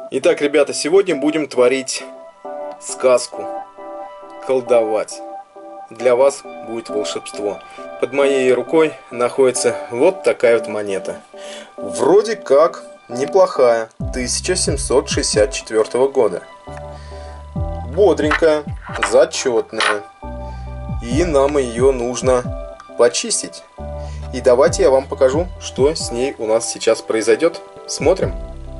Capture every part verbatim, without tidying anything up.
Итак, ребята, сегодня будем творить сказку, колдовать. Для вас будет волшебство. Под моей рукой находится вот такая вот монета. Вроде как неплохая, тысяча семьсот шестьдесят четвёртого года. Бодренькая, зачетная. И нам ее нужно почистить. И давайте я вам покажу, что с ней у нас сейчас произойдет. Смотрим.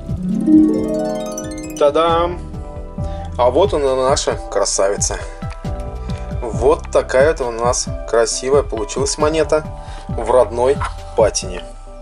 Та-дам! А вот она, наша красавица. Вот такая вот у нас красивая получилась монета в родной патине.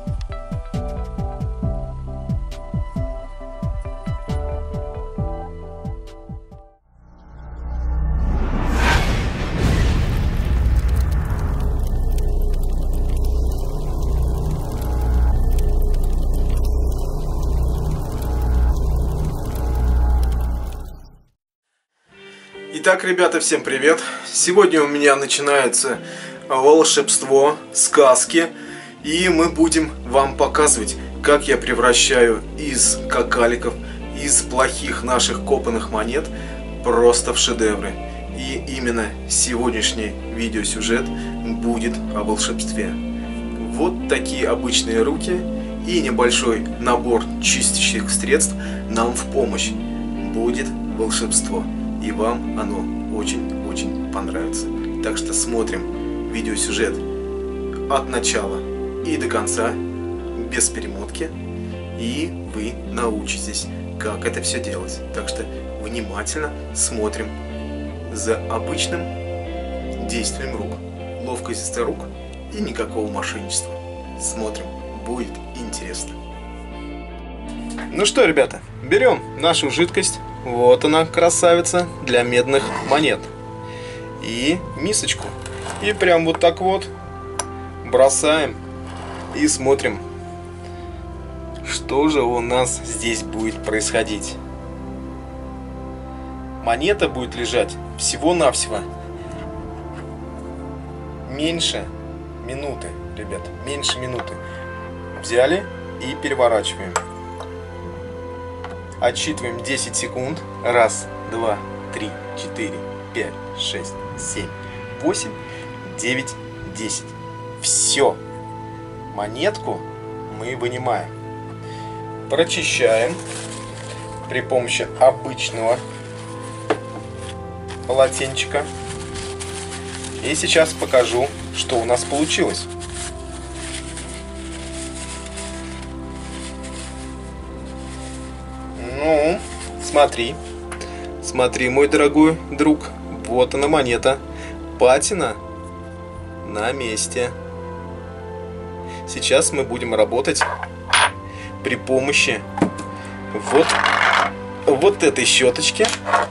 Итак, ребята, всем привет! Сегодня у меня начинается волшебство, сказки, и мы будем вам показывать, как я превращаю из какаликов, из плохих наших копанных монет просто в шедевры. И именно сегодняшний видеосюжет будет о волшебстве. Вот такие обычные руки и небольшой набор чистящих средств нам в помощь. Будет волшебство. И вам оно очень-очень понравится. Так что смотрим видеосюжет от начала и до конца, без перемотки. И вы научитесь, как это все делать. Так что внимательно смотрим за обычным действием рук. Ловкость рук и никакого мошенничества. Смотрим, будет интересно. Ну что, ребята, берем нашу жидкость. Вот она, красавица, для медных монет. И мисочку. И прям вот так вот бросаем. И смотрим, что же у нас здесь будет происходить. Монета будет лежать всего-навсего меньше минуты, ребят. Меньше минуты. Взяли и переворачиваем. Отсчитываем десять секунд. Раз, два, три, четыре, пять, шесть, семь, восемь, девять, десять. Все. Монетку мы вынимаем. Прочищаем при помощи обычного полотенчика. И сейчас покажу, что у нас получилось. Ну, смотри, смотри, мой дорогой друг, вот она монета, патина на месте. Сейчас мы будем работать при помощи вот, вот этой щеточки,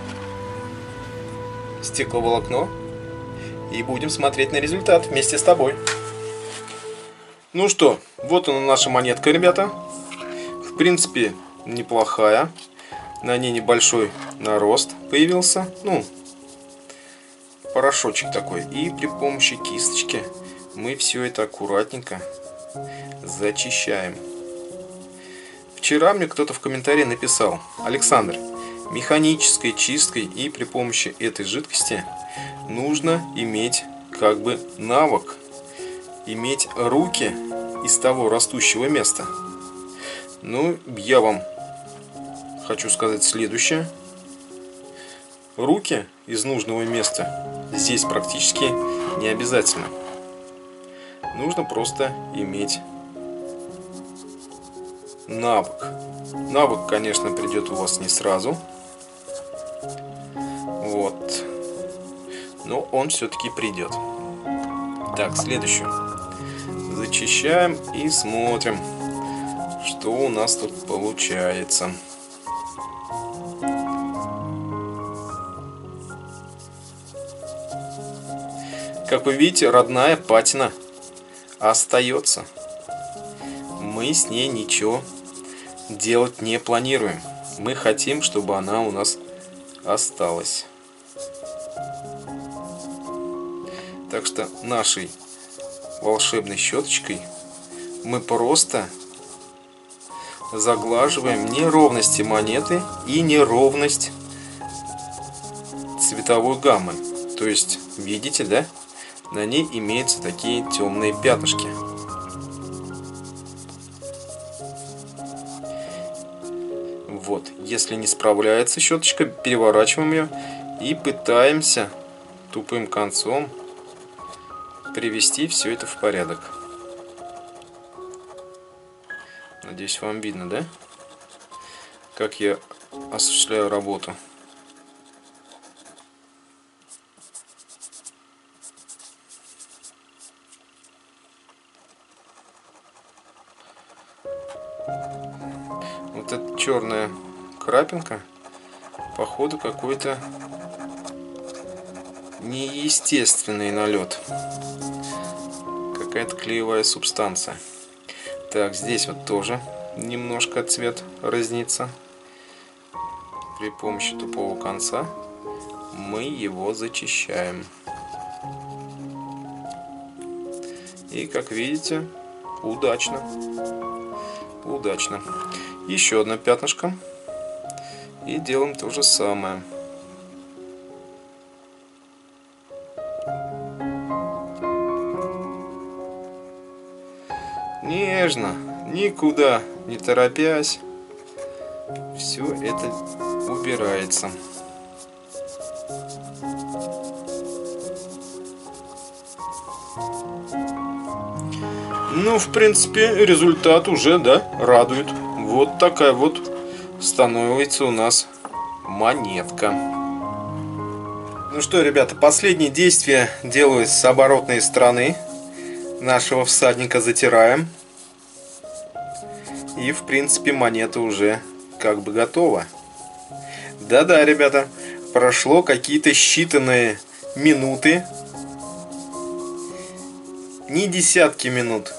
стекловолокно, и будем смотреть на результат вместе с тобой. Ну что, вот она наша монетка, ребята, в принципе неплохая. На ней небольшой нарост появился. Ну, порошочек такой. И при помощи кисточки мы все это аккуратненько зачищаем. Вчера мне кто-то в комментарии написал: Александр, механической чисткой и при помощи этой жидкости нужно иметь как бы навык, иметь руки из того растущего места. Ну, я вам хочу сказать следующее. Руки из нужного места здесь практически не обязательно. Нужно просто иметь навык. Навык, конечно, придет у вас не сразу. Вот. Но он все-таки придет. Так, следующую. Зачищаем и смотрим, что у нас тут получается. Как вы видите, родная патина остается. Мы с ней ничего делать не планируем. Мы хотим, чтобы она у нас осталась. Так что нашей волшебной щеточкой мы просто заглаживаем неровности монеты и неровность цветовой гаммы. То есть, видите, да? На ней имеются такие темные пятнышки. Вот, если не справляется щеточка, переворачиваем ее и пытаемся тупым концом привести все это в порядок. Надеюсь, вам видно, да? Как я осуществляю работу. Вот эта черная крапинка, походу, какой-то неестественный налет. Какая-то клеевая субстанция. Так, здесь вот тоже немножко цвет разнится. При помощи тупого конца мы его зачищаем. И, как видите, удачно. Удачно. Еще одно пятнышко. И делаем то же самое. Нежно, никуда не торопясь, все это убирается. Ну, в принципе, результат уже, да, радует. Вот такая вот становится у нас монетка. Ну что, ребята, последнее действие делаю с оборотной стороны. Нашего всадника затираем. И, в принципе, монета уже как бы готова. Да-да, ребята, прошло какие-то считанные минуты. Не десятки минут.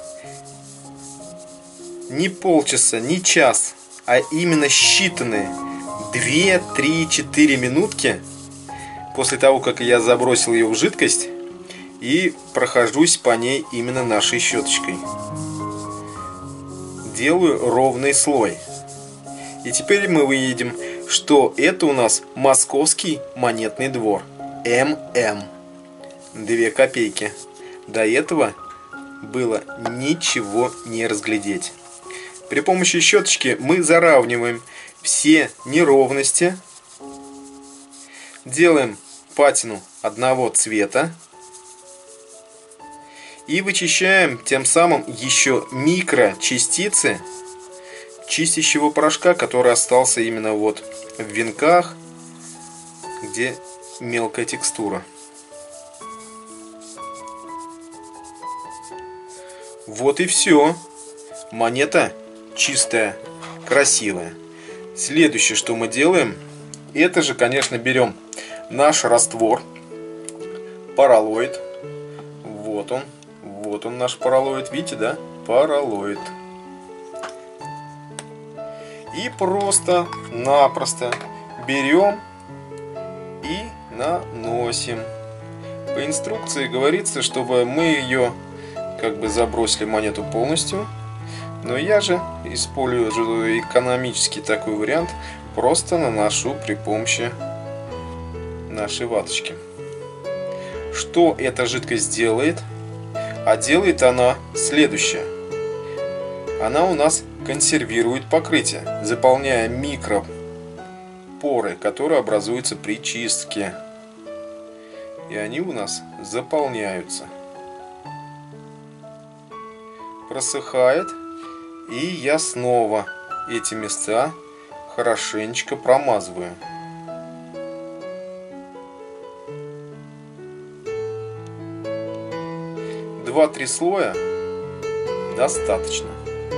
Не полчаса, не час. А именно считанные две, три, четыре минутки. После того, как я забросил ее в жидкость. И прохожусь по ней именно нашей щеточкой. Делаю ровный слой. И теперь мы увидим, что это у нас Московский монетный двор. эм эм. Две копейки. До этого было ничего не разглядеть. При помощи щеточки мы заравниваем все неровности. Делаем патину одного цвета. И вычищаем тем самым еще микрочастицы чистящего порошка, который остался именно вот в венках, где мелкая текстура. Вот и все. Монета чистая, красивая. Следующее, что мы делаем, это же, конечно, берем наш раствор, поролоид. Вот он. Вот он, наш поролоид, видите, да? Поролоид. И просто-напросто берем и наносим. По инструкции говорится, чтобы мы ее как бы забросили монету полностью. Но я же использую экономический такой вариант. Просто наношу при помощи нашей ваточки. Что эта жидкость делает? А делает она следующее. Она у нас консервирует покрытие, заполняя микропоры, которые образуются при чистке. И они у нас заполняются. Просыхает. И я снова эти места хорошенечко промазываю. Два-три слоя достаточно.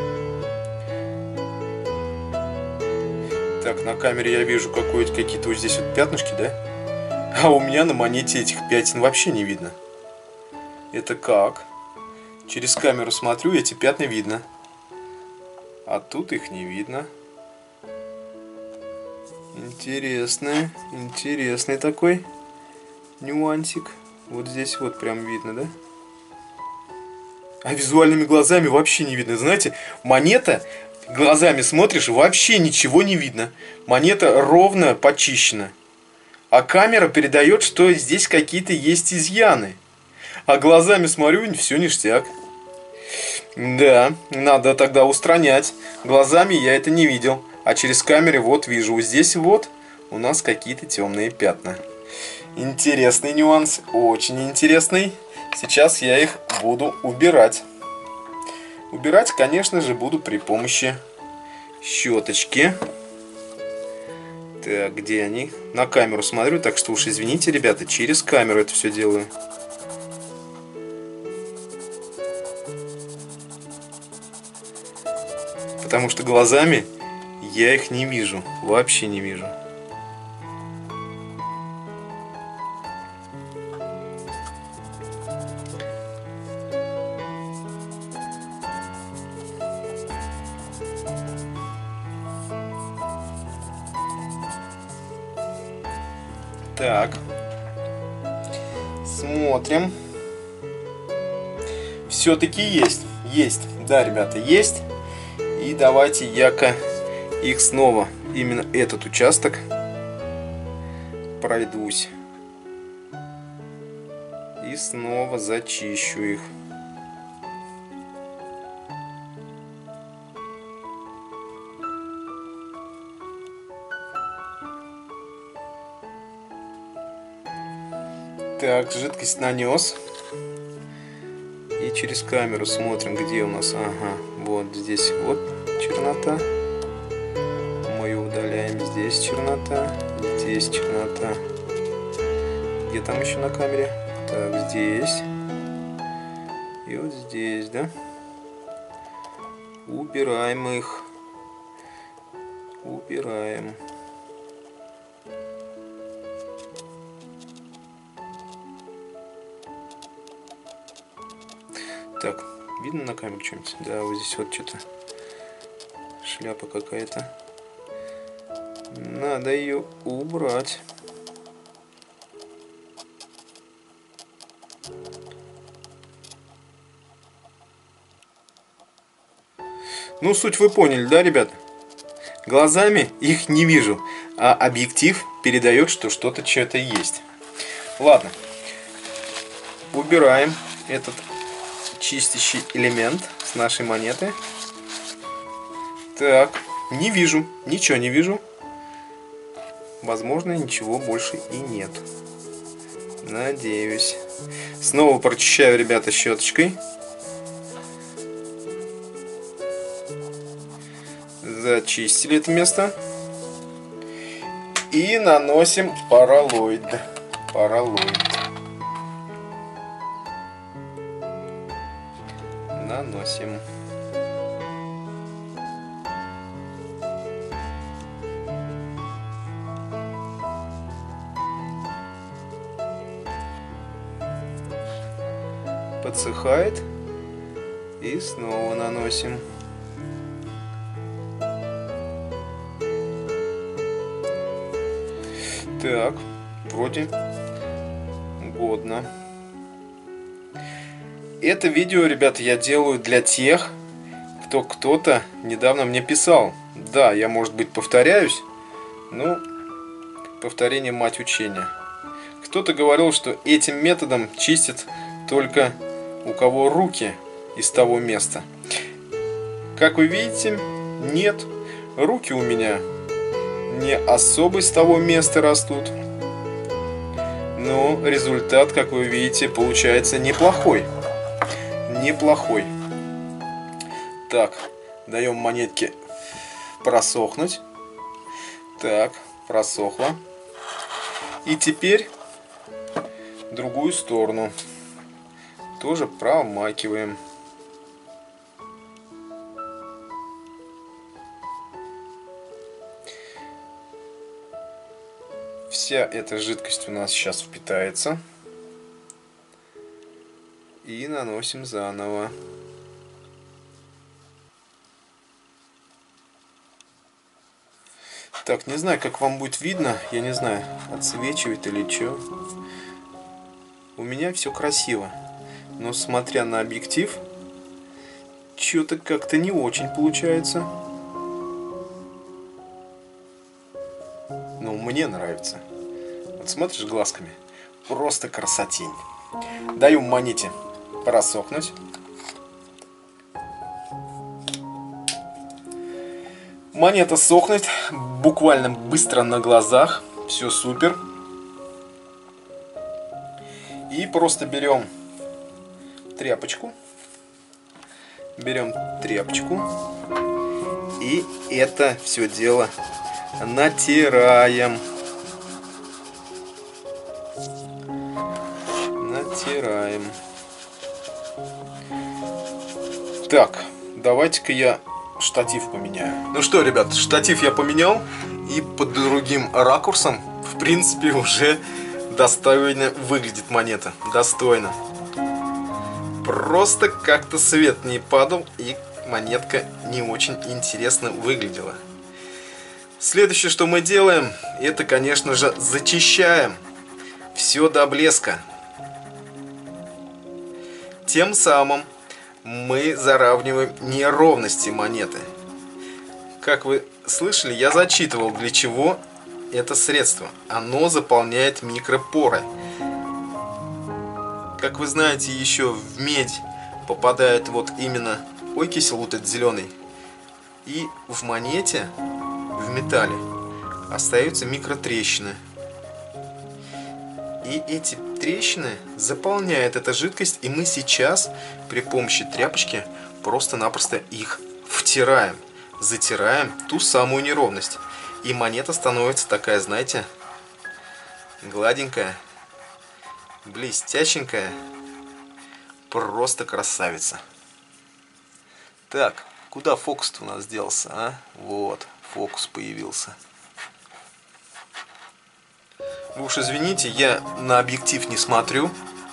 Так, на камере я вижу какие-то вот здесь вот пятнышки, да? А у меня на монете этих пятен вообще не видно. Это как? Через камеру смотрю, эти пятна видно. А тут их не видно. Интересный, интересный такой нюансик. Вот здесь вот прям видно, да? А визуальными глазами вообще не видно. Знаете, монета Глазами смотришь, вообще ничего не видно. Монета ровно почищена. А камера передает, что здесь какие-то есть изъяны. А глазами смотрю, все ништяк. Да, надо тогда устранять. Глазами я это не видел. А через камеры вот вижу. Здесь вот у нас какие-то темные пятна. Интересный нюанс. Очень интересный. Сейчас я их буду убирать. Убирать, конечно же, буду при помощи щеточки. Так, где они? На камеру смотрю, так что уж извините, ребята, через камеру это все делаю. Потому что глазами я их не вижу, вообще не вижу. Так, смотрим. Все-таки есть, есть, да, ребята, есть. И давайте я-ка их снова, именно этот участок, пройдусь. И снова зачищу их. Так, жидкость нанес. И через камеру смотрим, где у нас. Ага, вот здесь вот чернота. Мы ее удаляем. Здесь чернота. Здесь чернота. Где там еще на камере? Так, здесь. И вот здесь, да? Убираем их. Убираем. Так, видно на камере что-нибудь? Да, вот здесь вот что-то. Шляпа какая-то. Надо ее убрать. Ну, суть вы поняли, да, ребят? Глазами их не вижу, а объектив передает, что что-то что-то есть. Ладно. Убираем этот чистящий элемент с нашей монеты. Так, не вижу, ничего не вижу. Возможно, ничего больше и нет. Надеюсь. Снова прочищаю, ребята, щеточкой. Зачистили это место. И наносим поролоид. Поролоид. Наносим. Подсыхает. И снова наносим. Так, вроде годно. Это видео, ребята, я делаю для тех, кто кто-то недавно мне писал. Да, я, может быть, повторяюсь, но повторение мать учения. Кто-то говорил, что этим методом чистят только у кого руки из того места. Как вы видите, нет, руки у меня не особо с того места растут. Но результат, как вы видите, получается неплохой. Неплохой. Так, даем монетке просохнуть. Так, просохло. И теперь другую сторону тоже промакиваем. Вся эта жидкость у нас сейчас впитается. И наносим заново. Так, не знаю, как вам будет видно. Я не знаю, отсвечивает или что. У меня все красиво. Но смотря на объектив, что-то как-то не очень получается. мне нравится. Вот смотришь глазками, просто красотень. Даю монете просохнуть. Монета сохнет буквально быстро на глазах. Все супер. И просто берем тряпочку. Берем тряпочку. И это все дело натираем. Натираем. Так, давайте-ка я штатив поменяю. Ну что, ребят, штатив я поменял. И под другим ракурсом, в принципе, уже достойно выглядит монета. Достойно. Просто как-то свет не падал, и монетка не очень интересно выглядела. Следующее, что мы делаем, это, конечно же, зачищаем все до блеска. Тем самым мы заравниваем неровности монеты. Как вы слышали, я зачитывал, для чего это средство. Оно заполняет микропоры. Как вы знаете, еще в медь попадает вот именно окись, вот этот зеленый. И в монете, в металле, остаются микротрещины. И эти трещины заполняет эта жидкость, и мы сейчас при помощи тряпочки просто-напросто их втираем. Затираем ту самую неровность. И монета становится такая, знаете, гладенькая, блестященькая. Просто красавица. Так, куда фокус-то у нас делся, а? Вот, фокус появился. Вы уж извините, я на объектив не смотрю.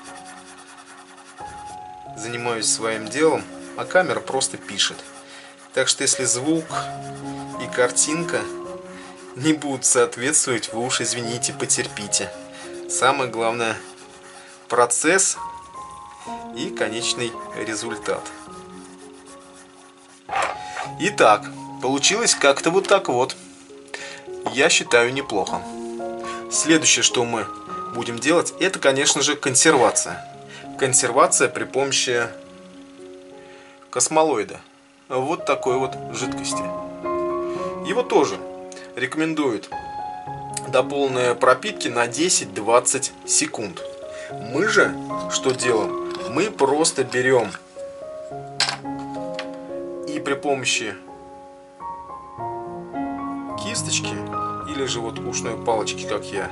Занимаюсь своим делом, а камера просто пишет. Так что если звук и картинка не будут соответствовать, вы уж извините, потерпите. Самое главное — процесс и конечный результат. Итак, получилось как-то вот так вот. Я считаю, неплохо. Следующее, что мы будем делать, это, конечно же, консервация. Консервация при помощи космолоида. Вот такой вот жидкости. Его тоже рекомендуют до полной пропитки на десять-двадцать секунд. Мы же что делаем? Мы просто берем и при помощи кисточки или же вот ушной палочки, как я,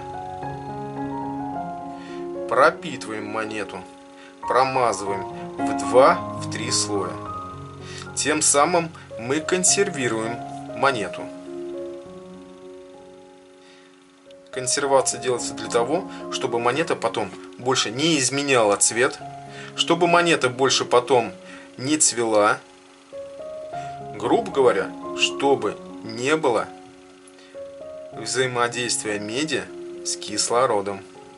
пропитываем монету, промазываем в два-три слоя. Тем самым мы консервируем монету. Консервация делается для того, чтобы монета потом больше не изменяла цвет, чтобы монета больше потом не цвела, грубо говоря, чтобы не было взаимодействия меди с кислородом.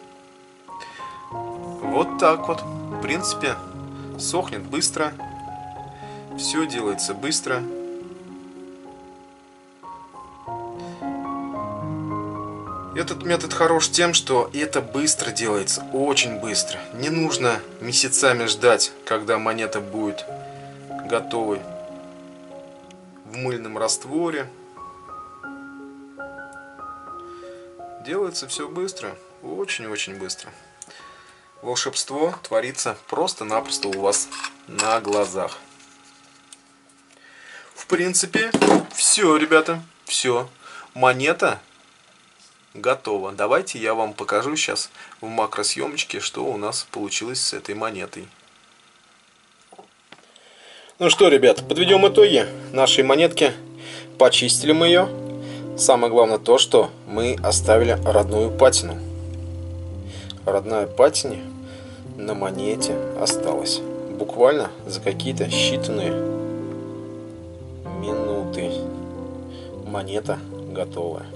Вот так вот. В принципе, сохнет быстро. Все делается быстро. Этот метод хорош тем, что это быстро делается, очень быстро. Не нужно месяцами ждать, когда монета будет готовой в мыльном растворе. Делается все быстро, очень-очень быстро. Волшебство творится просто-напросто у вас на глазах. В принципе, все, ребята, все. Монета готова. Давайте я вам покажу сейчас в макросъемочке, что у нас получилось с этой монетой. Ну что, ребята, подведем итоги нашей монетки. Почистили мы ее. Самое главное то, что мы оставили родную патину. Родная патина на монете осталась. Буквально за какие-то считанные минуты. Монета готовая.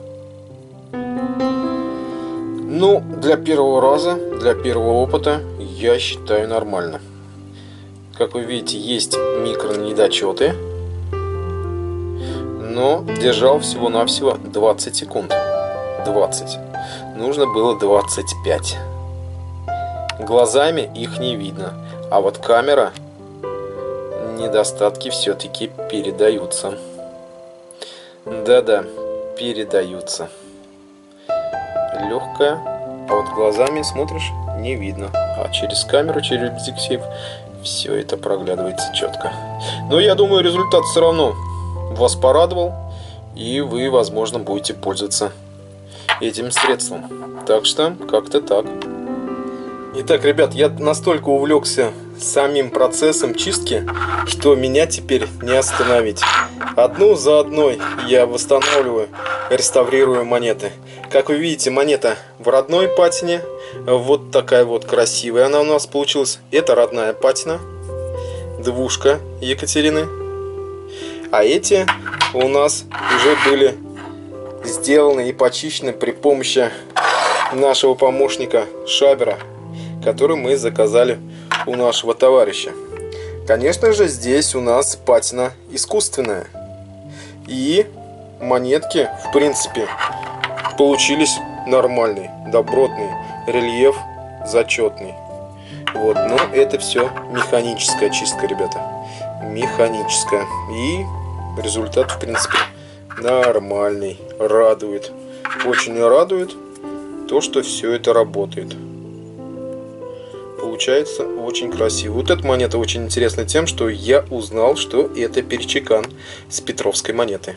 Ну, для первого раза, для первого опыта, я считаю нормально. Как вы видите, есть микронедочеты, но держал всего-навсего двадцать секунд. двадцать. Нужно было двадцать пять. Глазами их не видно. А вот камера, недостатки все-таки передаются. Да-да, передаются. Легкая, а вот глазами смотришь, не видно. А через камеру, через объектив все это проглядывается четко. Но я думаю, результат все равно вас порадовал, и вы, возможно, будете пользоваться этим средством. Так что, как-то так. Итак, ребят, я настолько увлекся самим процессом чистки, что меня теперь не остановить. Одну за одной я восстанавливаю, реставрирую монеты. Как вы видите, монета в родной патине. Вот такая вот красивая она у нас получилась. Это родная патина. Двушка Екатерины. А эти у нас уже были сделаны и почищены при помощи нашего помощника Шабера, который мы заказали у нашего товарища. Конечно же, здесь у нас патина искусственная. И монетки, в принципе, получились нормальные, добротные. Рельеф зачетный. Вот, но это все механическая чистка, ребята. Механическая. И результат, в принципе, нормальный. Радует. Очень радует то, что все это работает. Получается очень красиво. Вот эта монета очень интересна тем, что я узнал, что это перчикан с петровской монеты.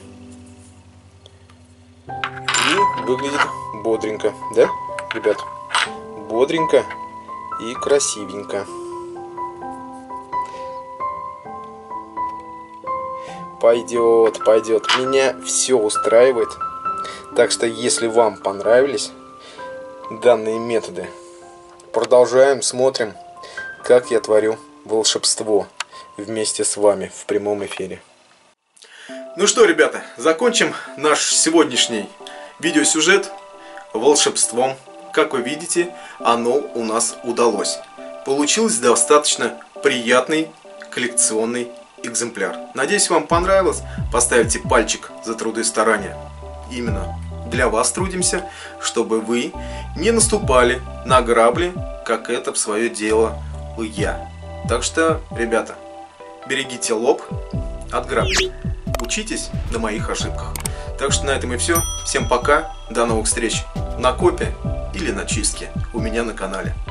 И выглядит бодренько, да, ребят? Бодренько и красивенько. Пойдет, пойдет. Меня все устраивает. Так что, если вам понравились данные методы, продолжаем, смотрим, как я творю волшебство вместе с вами в прямом эфире. Ну что, ребята, закончим наш сегодняшний видеосюжет волшебством. Как вы видите, оно у нас удалось. Получился достаточно приятный коллекционный экземпляр. Надеюсь, вам понравилось. Поставьте пальчик за труды и старания. Именно для вас трудимся, чтобы вы не наступали на грабли, как это в свое дело я. Так что, ребята, берегите лоб от грабли. Учитесь на моих ошибках. Так что на этом и все. Всем пока. До новых встреч на копе или на чистке у меня на канале.